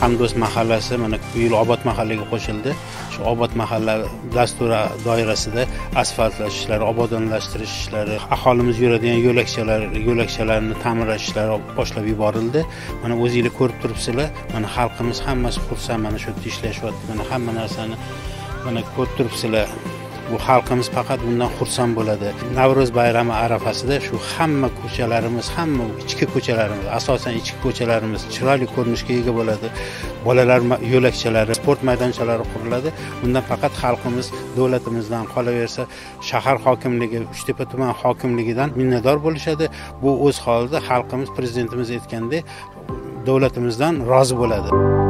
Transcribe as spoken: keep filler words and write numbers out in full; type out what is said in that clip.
Ҳамдўст mahallasi mana bu yil Obod mahallaga qo'shildi. Shu Obod mahalla dasturi doirasida asfaltlash ishlari, obodonlashtirish ishlari, aholimiz yuradigan yo'lakchalar, yo'lakchalarni ta'mirlash ishlari boshlab yuborildi. Mana o'zingizlar ko'rib turibsizlar, mana xalqimiz hammasi xursand, mana shu yerda ishlashyapti. Mana hamma narsani mana ko'rib turibsizlar. Bu xalqimiz faqat bundan xursand bo'ladi. Navro'z bayrami arafasida shu hamma ko'chalarimiz, hamma ichki ko'chalarimiz, asosan ichki ko'chalarimiz chiroyli ko'rinishga ega bo'ladi. Bolalar yo'lakchalari, sport maydonchalari quriladi. Bundan faqat xalqimiz davlatimizdan, qolaversa shahar hokimligi, Uchtepa tuman hokimligidan minnatdor bo'lishadi. Bu o'z holida xalqimiz prezidentimiz aytgandek davlatimizdan rozi bo'ladi.